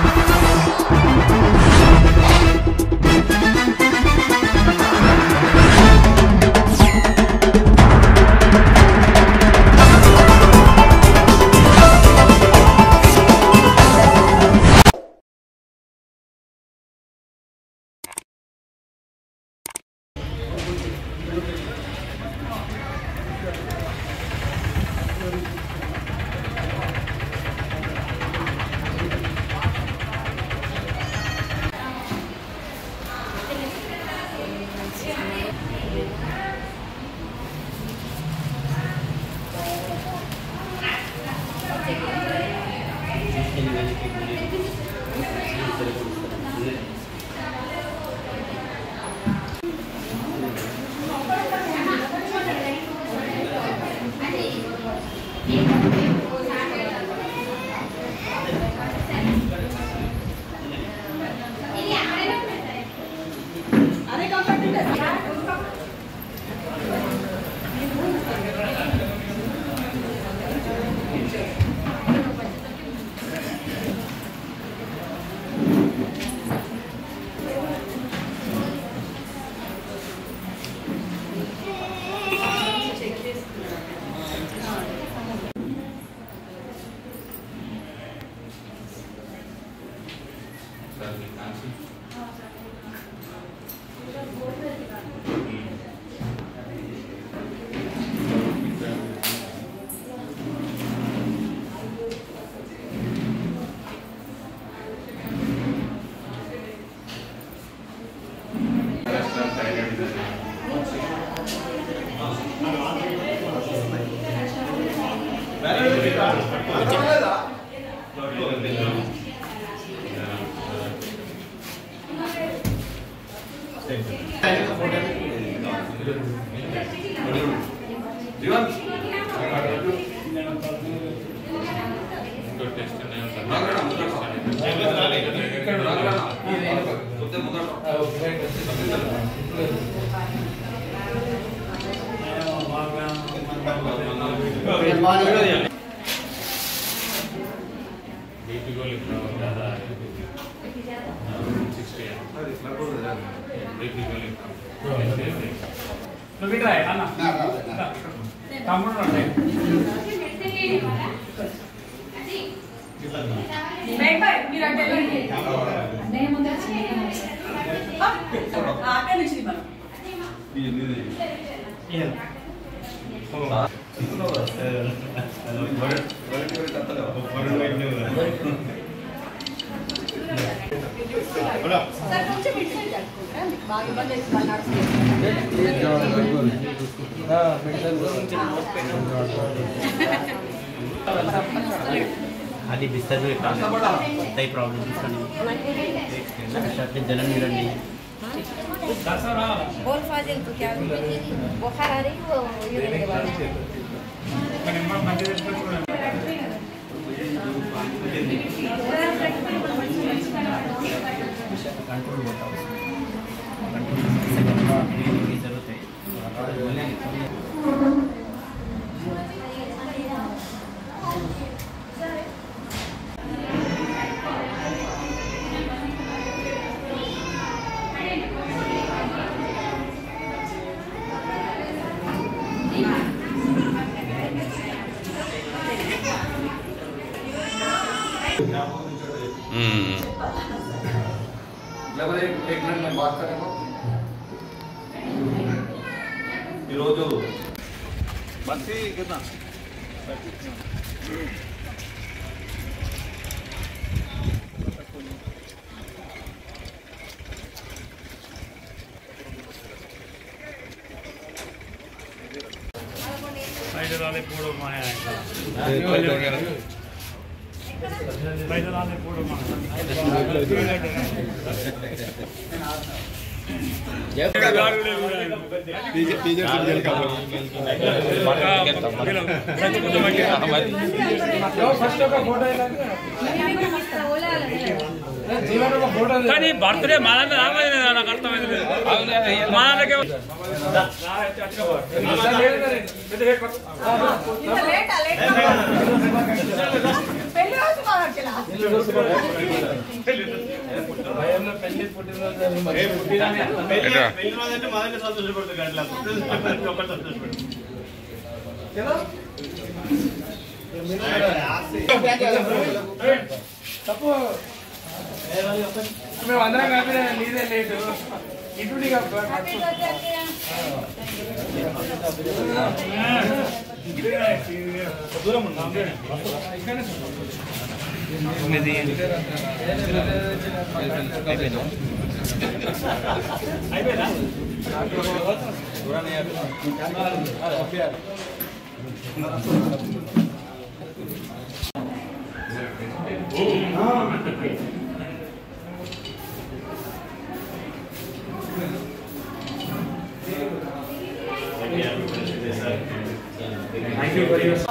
అది బిస్తర్ प्रॉब्लम जलन मिलनी बोल फाजिल तो क्या बुखार आ रही वो यूरिन के बाद कंट्रोल बताओ कंट्रोल की जरूरत है एक मिनट में बात करेंगे बंसी कितना కానీ బర్త్డే మానవ నాకు అర్థమైంది మానవకే తప్పు మేము అందరం కాపీ నీదే లేటు ఇటు దూరం ఉన్నాం అయిపోయిందా Thank you for your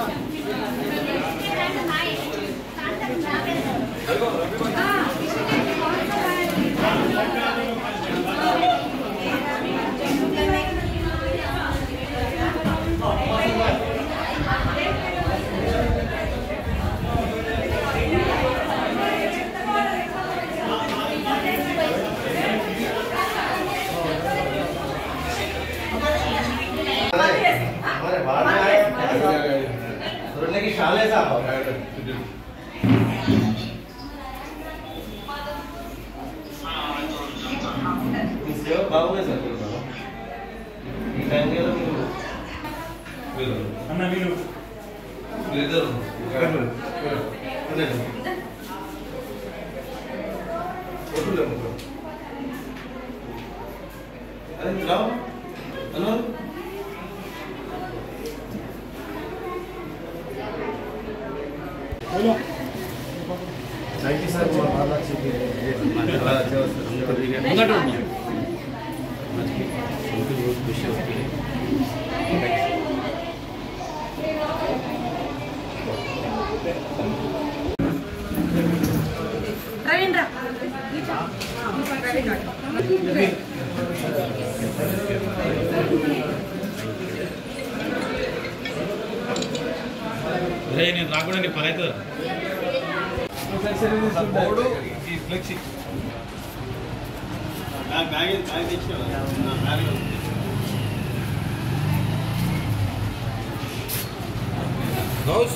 की शाले साहब బాగుంది సార్ అన్న మీరు थैंक यू सर बहुत अच्छी खुशी होती है रवींद्र నేను రాకుండా నీ పని అవుతుంది बोर्ड ఈ ఫ్లెక్సీ బ్యాగ్ తెచ్చిన బ్యాగ్ గౌస్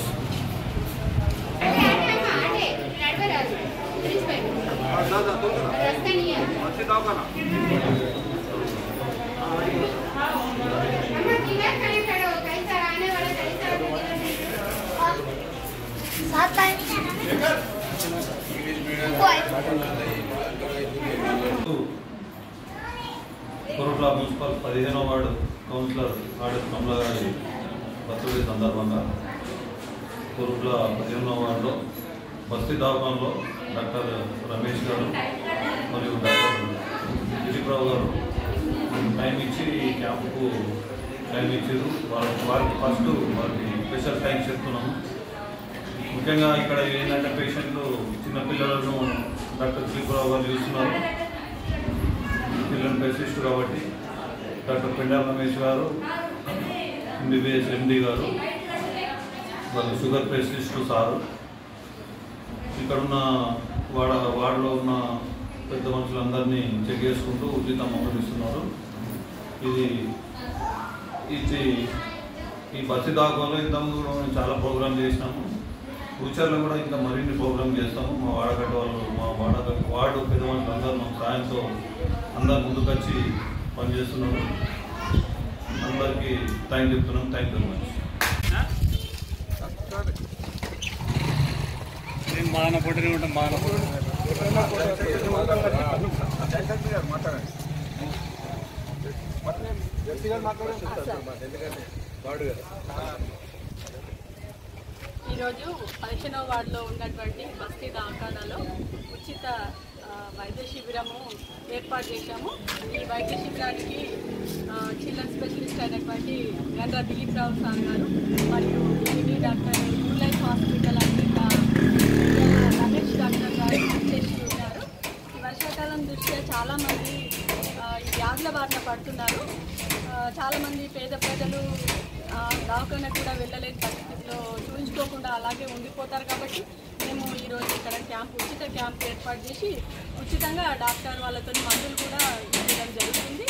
కొరుట్ల మున్సిపల్ 15వ వార్డు కౌన్సిలర్ ఆడర్ కమలా గారి బర్త్డే సందర్భంగా కొరుట్ల 15వ వార్డులో బస్తీ దవాఖానలో డాక్టర్ రమేష్ గారు మరియు డాక్టర్ దిలీప్రావు గారు టైం ఇచ్చి ఈ క్యాంపుకు టైం ఇచ్చారు. వారికి ఫస్ట్ వారికి స్పెషల్ థ్యాంక్స్ చెప్తున్నాము. ముఖ్యంగా ఇక్కడ ఏంటంటే పేషెంట్లు చిన్నపిల్లలను డాక్టర్ దిలీప్రావు గారు చూస్తున్నారు. పిల్లలు పేషెంట్ కాబట్టి డాక్టర్ పెండా రమేష్ గారు MBBS MD గారు వాళ్ళు షుగర్ స్పెషలిస్టు సారు ఇక్కడున్న వార్డులో ఉన్న పెద్ద మనుషులందరినీ చెక్ చేసుకుంటూ ఉచితం అమలుస్తున్నారు. ఈ బస్సు దాఖలో ఇంతకుముందు కూడా మేము చాలా ప్రోగ్రామ్ చేసినాము. ఫ్యూచర్లో కూడా ఇంకా మరిన్ని ప్రోగ్రామ్ చేస్తాము. మా వాడగట్ట వాళ్ళు వార్డు పెద్ద మనుషులు అందరూ మా సాయంతో అందరు ముందుకొచ్చి పనిచేస్తున్నాము. అందరికీ థ్యాంక్ చెప్తున్నాం. Thank you very much. మాన ఫోటోనే ఉంటాం. మాన ఫోటో ఈరోజు 15వ వార్డులో ఉన్నటువంటి బస్తీ దవాఖానాలో ఉచిత వైద్య శిబిరము ఏర్పాటు చేశాము. ఈ వైద్య శిబిరానికి చిల్డ్రన్ స్పెషలిస్ట్ అయినటువంటి గండ్ర దిలీప్రావు సార్ గారు మరియు lady doctor న్యూలైఫ్ hospital America Ramesh doctor గారు చేసి ఉన్నారు. ఈ వర్షాకాలం దృష్ట్యా చాలామంది ఈ వ్యాధుల బారిన పడుతున్నారు. చాలామంది పేద ప్రజలు దవాఖాన కూడా వెళ్ళలేని పరిస్థితిలో చూపించుకోకుండా అలాగే ఉండిపోతారు. కాబట్టి మేము ఈరోజు ఇక్కడ ఉచిత క్యాంప్ ఏర్పాటు చేసి ఉచితంగా డాక్టర్ వాళ్ళతో మందులు కూడా ఇవ్వడం జరుగుతుంది.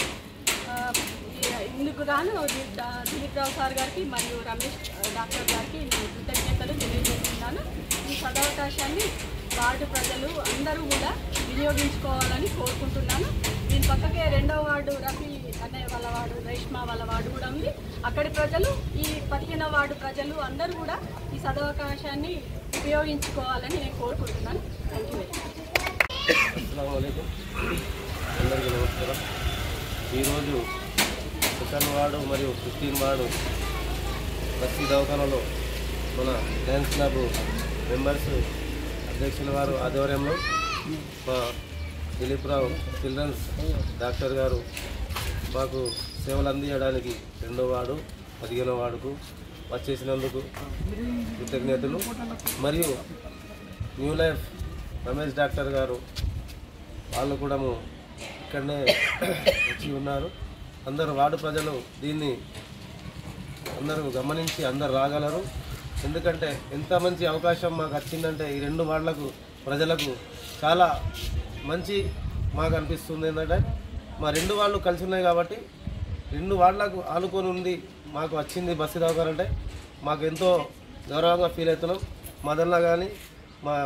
ఇందుకు గాను దిలీప్ రావు సార్ గారికి మరియు రమేష్ డాక్టర్ గారికి నేను కృతజ్ఞతలు తెలియజేస్తున్నాను. ఈ సదవకాశాన్ని వార్డు ప్రజలు అందరూ కూడా వినియోగించుకోవాలని కోరుకుంటున్నాను. దీని పక్కకే 2వ వార్డు రఫీ అనే వాళ్ళ వార్డు, రేష్మా వాళ్ళ వార్డు కూడా ఉంది. అక్కడి ప్రజలు, ఈ 15వ వార్డు ప్రజలు అందరూ కూడా ఈ సదవకాశాన్ని ఉపయోగించుకోవాలని నేను కోరుకుంటున్నాను. Thank you very much. అస్సలాముఅలైకుం. అందరికీ నమస్కారం. ఈరోజు 2వ వార్డు మరియు 15వ వార్డు బస్తీ దవాఖానలో మన లయన్స్ క్లబ్ మెంబర్స్ అధ్యక్షుల వారు ఆధ్వర్యంలో మా దిలీప్ రావు చిల్డ్రన్స్ డాక్టర్ గారు మాకు సేవలు అందించడానికి 2వ వార్డు 15వ వార్డుకు వచ్చేసినందుకు కృతజ్ఞతలు. మరియు న్యూ లైఫ్ రమేష్ డాక్టర్ గారు వాళ్ళు కూడా ఇక్కడనే వచ్చి ఉన్నారు. అందరూ వార్డు ప్రజలు దీన్ని అందరూ గమనించి అందరు రాగలరు. ఎందుకంటే ఎంత మంచి అవకాశం మాకు వచ్చిందంటే ఈ 2 వార్డులకు ప్రజలకు చాలా మంచి మాకు అనిపిస్తుంది. ఏంటంటే మా 2 వార్డులు కలిసి ఉన్నాయి కాబట్టి 2 వార్డులకు ఆనుకొని ఉంది మాకు వచ్చింది బస్సు దవాఖానంటే మాకు ఎంతో గౌరవంగా ఫీల్ అవుతున్నాం. మదన్లా కానీ మా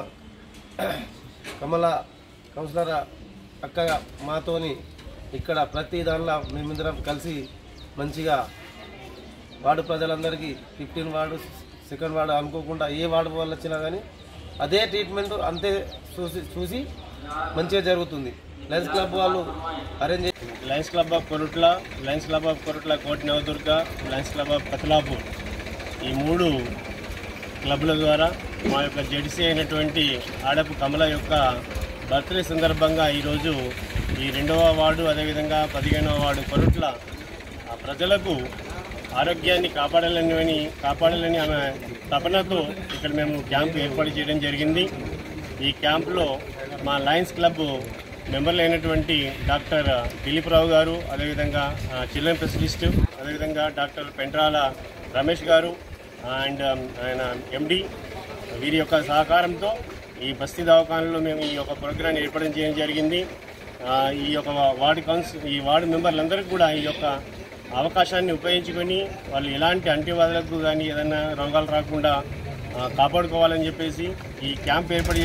కమల కౌన్సిలర్ అక్క మాతోని ఇక్కడ ప్రతి దానిలో మేమిద్దరం కలిసి మంచిగా వార్డు ప్రజలందరికీ 15 వార్డు 2nd వార్డు అనుకోకుండా ఏ వార్డు వాళ్ళు వచ్చినా కానీ అదే ట్రీట్మెంట్ అంతే చూసి మంచిగా జరుగుతుంది. లయన్స్ క్లబ్ వాళ్ళు arrange Lions Club of Korutla, Lions Club of Korutla కోటి Navadurga, Lions Club of Kathalapur ఈ 3 క్లబ్ల ద్వారా మా యొక్క జెడ్సీ అయినటువంటి ఆడపు కమల యొక్క బర్త్డే సందర్భంగా ఈరోజు ఈ 2వ వార్డు అదేవిధంగా 15వ వార్డు కొరుట్ల ప్రజలకు ఆరోగ్యాన్ని కాపాడాలని ఆమె తపనతో ఇక్కడ మేము క్యాంపు ఏర్పాటు చేయడం జరిగింది. ఈ క్యాంపులో మా లయన్స్ క్లబ్ మెంబర్లు అయినటువంటి డాక్టర్ దిలీప్ రావు గారు, అదేవిధంగా చిల్డ్రన్ స్పెషలిస్ట్, అదేవిధంగా డాక్టర్ పెంట్రాల రమేష్ గారు అండ్ ఆయన ఎండి వీరి యొక్క సహకారంతో ఈ బస్తీ దవాఖానలో మేము ఈ యొక్క ప్రోగ్రాన్ని ఏర్పాటు చేయడం జరిగింది. ఈ యొక్క ఈ వార్డు మెంబర్లందరికీ కూడా ఈ యొక్క అవకాశాన్ని ఉపయోగించుకొని వాళ్ళు ఎలాంటి అంటువ్యాధులకు కానీ ఏదైనా రోగాలు రాకుండా కాపాడుకోవాలని చెప్పేసి ఈ క్యాంప్ ఏర్పాటు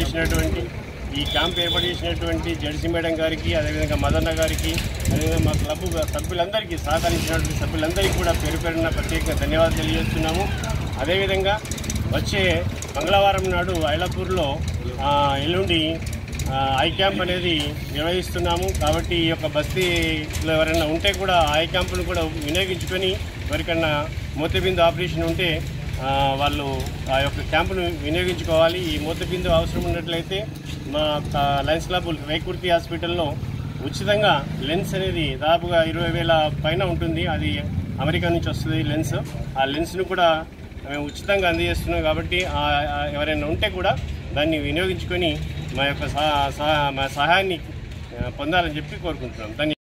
చేసినటువంటి జడ్సీ మేడం గారికి, అదేవిధంగా మదన్న గారికి, అదేవిధంగా మా క్లబ్ సభ్యులందరికీ సహకరించినటువంటి సభ్యులందరికీ కూడా పేరున ప్రత్యేకంగా ధన్యవాదాలు తెలియజేస్తున్నాము. అదేవిధంగా వచ్చే మంగళవారం నాడు ఐలాపూర్లో ఎల్లుండి ఐ క్యాంప్ అనేది నిర్వహిస్తున్నాము. కాబట్టి ఈ యొక్క బస్తీలో ఎవరైనా ఉంటే కూడా ఐ క్యాంపును కూడా వినియోగించుకొని ఎవరికన్నా మూతబిందు ఆపరేషన్ ఉంటే వాళ్ళు ఆ యొక్క క్యాంపును వినియోగించుకోవాలి. ఈ మూతబిందు అవసరం ఉన్నట్లయితే మా లయన్స్ క్లబ్ రేకుర్తి హాస్పిటల్లో ఉచితంగా లెన్స్ అనేది దాదాపుగా 20,000 పైన ఉంటుంది. అది అమెరికా నుంచి వస్తుంది లెన్స్. ఆ లెన్స్ను కూడా మేము ఉచితంగా అందజేస్తున్నాం. కాబట్టి ఎవరైనా ఉంటే కూడా దాన్ని వినియోగించుకొని మా యొక్క సహాయాన్ని పొందాలని చెప్పి కోరుకుంటున్నాం.